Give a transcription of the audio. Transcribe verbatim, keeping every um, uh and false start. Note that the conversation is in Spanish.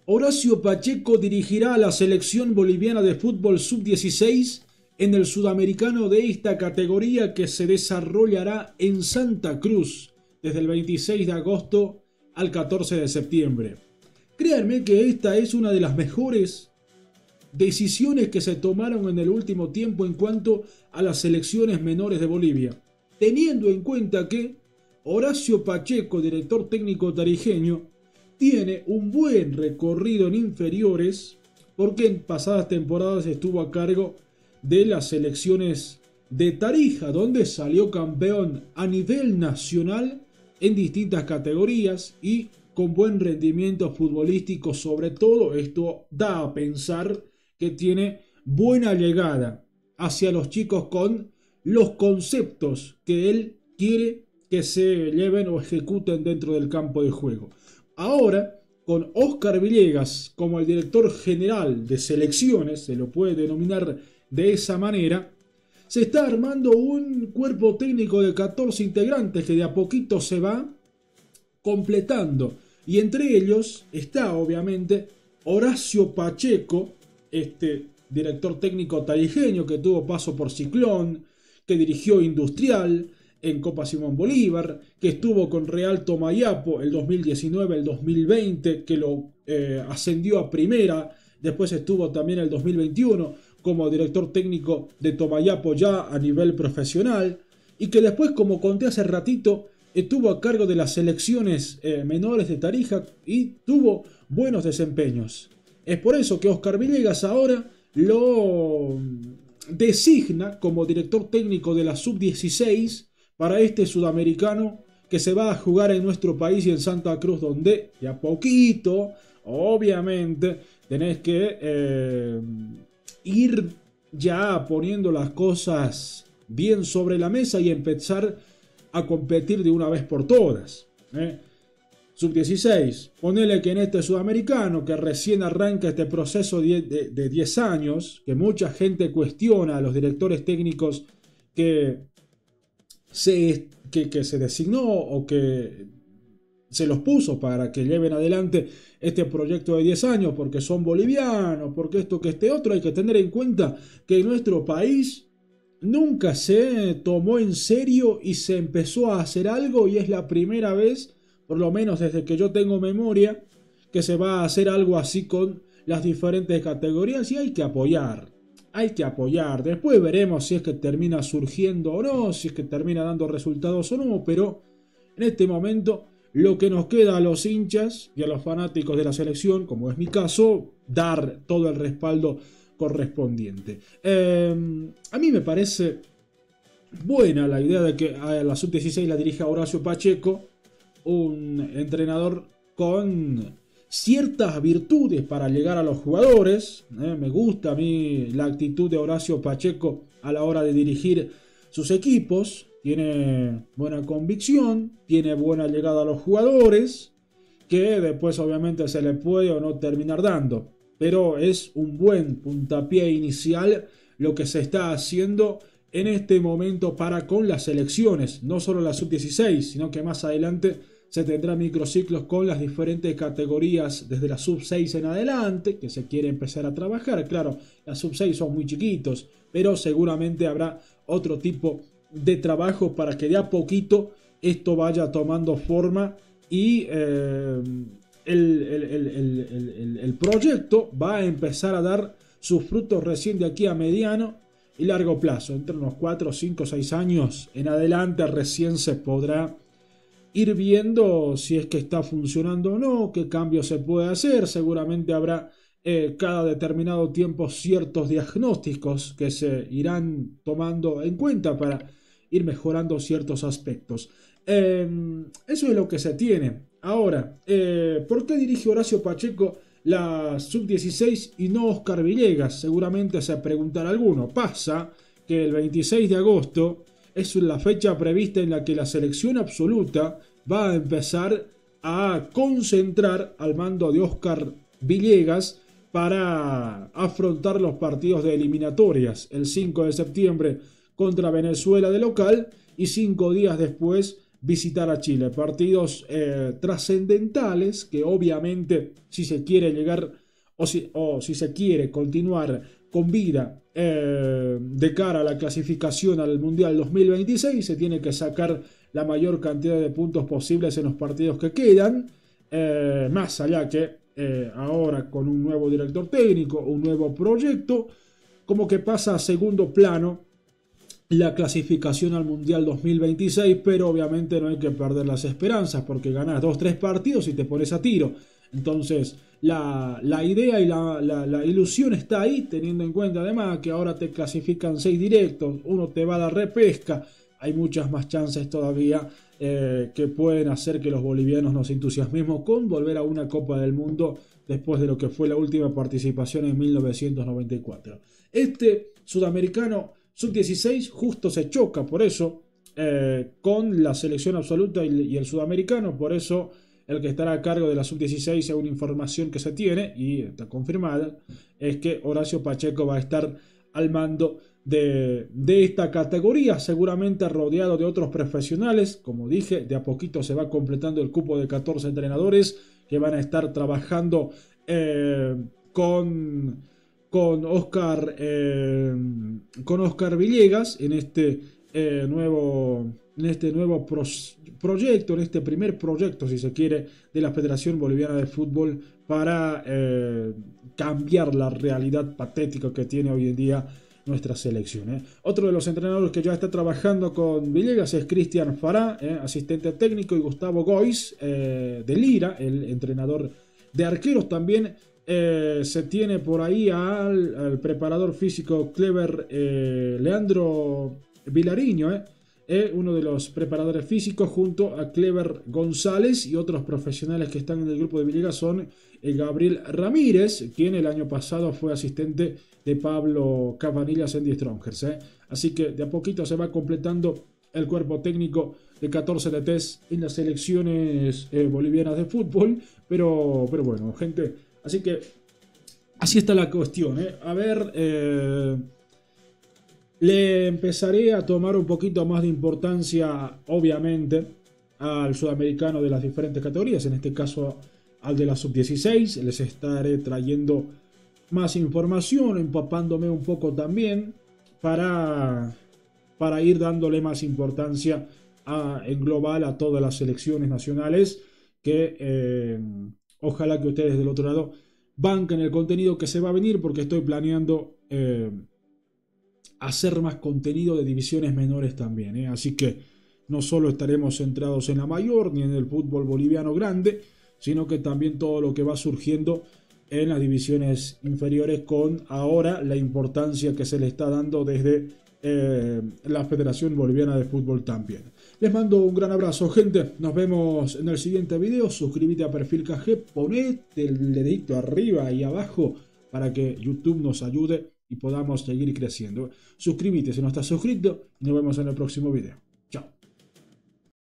Horacio Pacheco dirigirá a la selección boliviana de fútbol sub dieciséis en el sudamericano de esta categoría que se desarrollará en Santa Cruz desde el veintiséis de agosto al catorce de septiembre. Créanme que esta es una de las mejores decisiones que se tomaron en el último tiempo en cuanto a las selecciones menores de Bolivia, teniendo en cuenta que Horacio Pacheco, director técnico tarijeño, tiene un buen recorrido en inferiores porque en pasadas temporadas estuvo a cargo de las selecciones de Tarija, donde salió campeón a nivel nacional en distintas categorías y con buen rendimiento futbolístico. Sobre todo, esto da a pensar que tiene buena llegada hacia los chicos con los conceptos que él quiere que se lleven o ejecuten dentro del campo de juego. Ahora, con Oscar Villegas como el director general de selecciones, se lo puede denominar de esa manera, se está armando un cuerpo técnico de catorce integrantes que de a poquito se va completando. Y entre ellos está, obviamente, Horacio Pacheco, este director técnico tarijeño que tuvo paso por Ciclón, que dirigió Industrial en Copa Simón Bolívar, que estuvo con Real Tomayapo el dos mil diecinueve, el dos mil veinte, que lo eh, ascendió a primera, después estuvo también el dos mil veintiuno como director técnico de Tomayapo ya a nivel profesional, y que después, como conté hace ratito, estuvo a cargo de las selecciones eh, menores de Tarija y tuvo buenos desempeños. Es por eso que Oscar Villegas ahora lo designa como director técnico de la sub dieciséis para este sudamericano que se va a jugar en nuestro país y en Santa Cruz, donde de a poquito, obviamente, tenés que eh, ir ya poniendo las cosas bien sobre la mesa y empezar a competir de una vez por todas. ¿eh? sub dieciséis, ponele que en este sudamericano que recién arranca este proceso de diez años, que mucha gente cuestiona a los directores técnicos que se, que, que se designó o que se los puso para que lleven adelante este proyecto de diez años, porque son bolivianos, porque esto que este otro. Hay que tener en cuenta que en nuestro país nunca se tomó en serio y se empezó a hacer algo, y es la primera vez, por lo menos desde que yo tengo memoria, que se va a hacer algo así con las diferentes categorías, y hay que apoyar, hay que apoyar. Después veremos si es que termina surgiendo o no, si es que termina dando resultados o no, pero en este momento lo que nos queda a los hinchas y a los fanáticos de la selección, como es mi caso, dar todo el respaldo correspondiente. Eh, a mí me parece buena la idea de que a la sub dieciséis la dirija Horacio Pacheco, un entrenador con ciertas virtudes para llegar a los jugadores. Eh, me gusta a mí la actitud de Horacio Pacheco a la hora de dirigir sus equipos. Tiene buena convicción, tiene buena llegada a los jugadores, que después obviamente se le puede o no terminar dando. Pero es un buen puntapié inicial lo que se está haciendo en este momento para con las selecciones. No solo la sub dieciséis, sino que más adelante se tendrá microciclos con las diferentes categorías desde la sub seis en adelante, que se quiere empezar a trabajar. Claro, las sub seis son muy chiquitos, pero seguramente habrá otro tipo de trabajo para que de a poquito esto vaya tomando forma y eh, el, el, el, el, el, el proyecto va a empezar a dar sus frutos recién de aquí a mediano y largo plazo. Entre unos cuatro, cinco, seis años en adelante recién se podrá ir viendo si es que está funcionando o no, qué cambios se puede hacer. Seguramente habrá eh, cada determinado tiempo ciertos diagnósticos que se irán tomando en cuenta para ir mejorando ciertos aspectos. Eh, eso es lo que se tiene. Ahora, eh, ¿por qué dirige Horacio Pacheco la sub dieciséis y no Oscar Villegas? Seguramente se preguntará alguno. Pasa que el veintiséis de agosto es la fecha prevista en la que la selección absoluta va a empezar a concentrar al mando de Oscar Villegas para afrontar los partidos de eliminatorias. El cinco de septiembre contra Venezuela de local y cinco días después visitar a Chile. Partidos eh, trascendentales que obviamente si se quiere llegar o si, o si se quiere continuar con vida eh, de cara a la clasificación al Mundial dos mil veintiséis, se tiene que sacar la mayor cantidad de puntos posibles en los partidos que quedan, eh, más allá que eh, ahora con un nuevo director técnico, un nuevo proyecto, como que pasa a segundo plano la clasificación al Mundial dos mil veintiséis, pero obviamente no hay que perder las esperanzas porque ganas dos tres partidos y te pones a tiro. Entonces la, la idea y la, la, la ilusión está ahí, teniendo en cuenta además que ahora te clasifican seis directos, uno te va a dar repesca, hay muchas más chances todavía eh, que pueden hacer que los bolivianos nos entusiasmemos con volver a una Copa del Mundo después de lo que fue la última participación en mil novecientos noventa y cuatro. Este sudamericano sub dieciséis justo se choca por eso eh, con la selección absoluta y, y el sudamericano, por eso el que estará a cargo de la sub dieciséis, según información que se tiene y está confirmada, es que Horacio Pacheco va a estar al mando de, de esta categoría, seguramente rodeado de otros profesionales. Como dije, de a poquito se va completando el cupo de catorce entrenadores que van a estar trabajando eh, con, con Oscar eh, con Oscar Villegas en este eh, nuevo en este nuevo pro, proyecto, en este primer proyecto, si se quiere, de la Federación Boliviana de Fútbol para eh, cambiar la realidad patética que tiene hoy en día nuestra selección. ¿eh? Otro de los entrenadores que ya está trabajando con Villegas es Cristian Fará, ¿eh? asistente técnico, y Gustavo Gois eh, de Lira, el entrenador de arqueros. También eh, se tiene por ahí al, al preparador físico Clever eh, Leandro Vilariño, ¿eh? Eh, uno de los preparadores físicos, junto a Clever González, y otros profesionales que están en el grupo de Villegas son eh, Gabriel Ramírez, quien el año pasado fue asistente de Pablo Cabanillas en Die Strongers. ¿eh? Así que de a poquito se va completando el cuerpo técnico de catorce D Ts en las selecciones eh, bolivianas de fútbol, pero, pero bueno, gente, así que así está la cuestión. ¿eh? A ver... Eh, Le empezaré a tomar un poquito más de importancia, obviamente, al sudamericano de las diferentes categorías, en este caso al de la sub dieciséis. Les estaré trayendo más información, empapándome un poco también, para, para ir dándole más importancia a, en global a todas las selecciones nacionales, que eh, ojalá que ustedes del otro lado banquen el contenido que se va a venir, porque estoy planeando... Eh, hacer más contenido de divisiones menores también, ¿eh? Así que no solo estaremos centrados en la mayor ni en el fútbol boliviano grande, sino que también todo lo que va surgiendo en las divisiones inferiores, con ahora la importancia que se le está dando desde eh, la Federación Boliviana de Fútbol también. Les mando un gran abrazo, gente, nos vemos en el siguiente video. Suscríbete a Perfil K G, ponete el dedito arriba y abajo para que YouTube nos ayude y podamos seguir creciendo. Suscríbete si no estás suscrito y nos vemos en el próximo video.